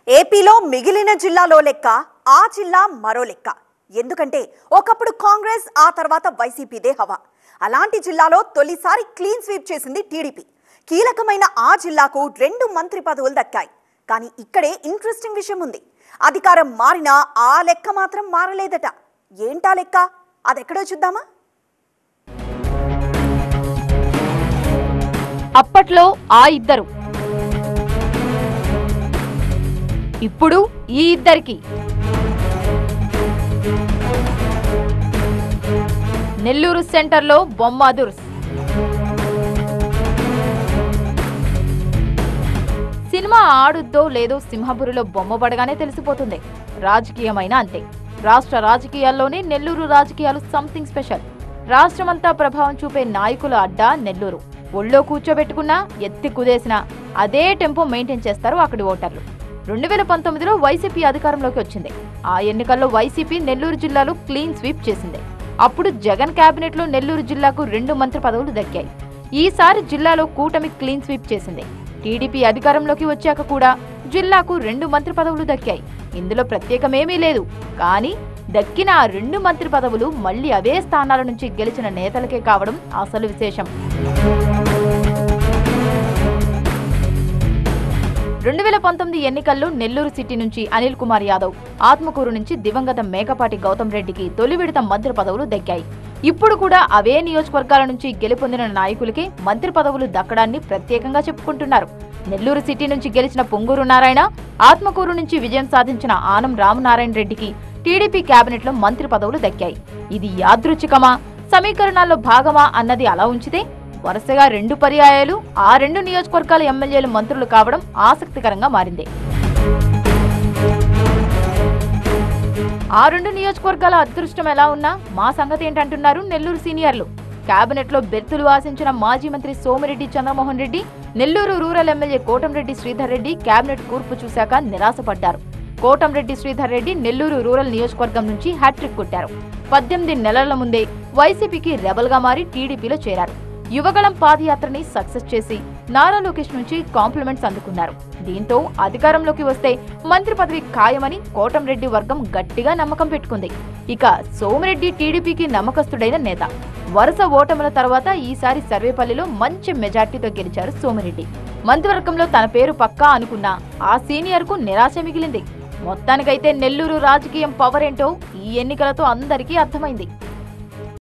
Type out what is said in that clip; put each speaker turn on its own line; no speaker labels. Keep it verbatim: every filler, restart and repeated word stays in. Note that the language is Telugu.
ఏపీలో మిగిలిన జిల్లాలో లెక్క ఆ జిల్లా మరో లెక్క. ఎందుకంటే ఒకప్పుడు కాంగ్రెస్, ఆ తర్వాత వైసీపీదే హవా. అలాంటి జిల్లాలో తొలిసారి క్లీన్ స్వీప్ చేసింది టీడీపీ. కీలకమైన ఆ జిల్లాకు రెండు మంత్రి పదవులు దక్కాయి. కానీ ఇక్కడే ఇంట్రెస్టింగ్ విషయం ఉంది. అధికారం మారినా ఆ లెక్క మాత్రం మారలేదట. ఏంటా లెక్క? అదెక్కడో చూద్దామా?
అప్పట్లో ఆ ఇద్దరు, ఇప్పుడు ఈ ఇద్దరికి. నెల్లూరు సెంటర్లో బొమ్మ దుర్స్. సినిమా ఆడుద్దో లేదో సింహపురిలో బొమ్మ పడగానే తెలిసిపోతుంది. రాజకీయమైన అంతే. రాష్ట్ర రాజకీయాల్లోనే నెల్లూరు రాజకీయాలు సంథింగ్ స్పెషల్. రాష్ట్రమంతా ప్రభావం చూపే నాయకుల అడ్డా నెల్లూరు. ఒళ్ళో కూర్చోబెట్టుకున్నా, ఎత్తి కుదేసినా అదే టెంపో మెయింటైన్ చేస్తారు అక్కడి ఓటర్లు. రెండు వేల పంతొమ్మిదిలో వైసీపీ అధికారంలోకి వచ్చింది. ఆ ఎన్నికల్లో వైసీపీ నెల్లూరు జిల్లాలో క్లీన్ స్వీప్ చేసింది. అప్పుడు జగన్ కేబినెట్ లో నెల్లూరు జిల్లాకు రెండు మంత్రి పదవులు దక్కాయి. ఈసారి జిల్లాలో కూటమి క్లీన్ స్వీప్ చేసింది. టీడీపీ అధికారంలోకి వచ్చాక కూడా జిల్లాకు రెండు మంత్రి పదవులు దక్కాయి. ఇందులో ప్రత్యేకమేమీ లేదు. కానీ దక్కిన ఆ రెండు మంత్రి పదవులు మళ్లీ అవే స్థానాల నుంచి గెలిచిన నేతలకే కావడం అసలు విశేషం. రెండు వేల పంతొమ్మిది ఎన్నికల్లో నెల్లూరు సిటీ నుంచి అనిల్ కుమార్ యాదవ్, ఆత్మకూరు నుంచి దివంగత మేకపాటి గౌతమ్ రెడ్డికి తొలి విడత మంత్రి పదవులు దక్కాయి. ఇప్పుడు కూడా అవే నియోజకవర్గాల నుంచి గెలుపొందిన నాయకులకి మంత్రి పదవులు దక్కడాన్ని ప్రత్యేకంగా చెప్పుకుంటున్నారు. నెల్లూరు సిటీ నుంచి గెలిచిన పొంగూరు నారాయణ, ఆత్మకూరు నుంచి విజయం సాధించిన ఆనం రామనారాయణ రెడ్డికి టీడీపీ కేబినెట్ లో మంత్రి పదవులు దక్కాయి. ఇది యాదృచ్ఛికమా, సమీకరణాల్లో భాగమా అన్నది అలా ఉంచితే, వరుసగా రెండు పర్యాయాలు ఆ రెండు నియోజకవర్గాల ఎమ్మెల్యేలు మంత్రులు కావడం ఆసక్తికరంగా మారింది. ఆ రెండు నియోజకవర్గాల అదృష్టం ఎలా ఉన్నా మా సంగతి ఏంటంటున్నారు నెల్లూరు సీనియర్లు. కేబినెట్ లో బెర్తులు ఆశించిన మాజీ మంత్రి Somireddy Chandramohan Reddy, Nellore rural MLA Kotamreddy Sridhar Reddy cabinet కూర్పు చూశాక నిరాశపడ్డారు. కోటంరెడ్డి శ్రీధర్ రెడ్డి నెల్లూరు రూరల్ నియోజకవర్గం నుంచి హ్యాట్రిక్ కొట్టారు. పద్దెనిమిది నెలల ముందే వైసీపీకి రెబల్ గా మారి టీడీపీలో చేరారు. యువగళం పాదయాత్రని సక్సెస్ చేసి నారా లోకేష్ నుంచి కాంప్లిమెంట్స్ అందుకున్నారు. దీంతో అధికారంలోకి వస్తే మంత్రి పదవి ఖాయమని కోటంరెడ్డి వర్గం గట్టిగా నమ్మకం పెట్టుకుంది. ఇక సోమిరెడ్డి టీడీపీకి నమ్మకస్తుడైన నేత. వరుస ఓటముల తర్వాత ఈసారి సర్వేపల్లిలో మంచి మెజార్టీతో గెలిచారు సోమిరెడ్డి. మంత్రివర్గంలో తన పేరు పక్కా అనుకున్నా ఆ సీనియర్ కు నిరాశ మిగిలింది. మొత్తానికైతే నెల్లూరు రాజకీయం పవర్ ఏంటో ఈ ఎన్నికలతో అందరికీ అర్థమైంది.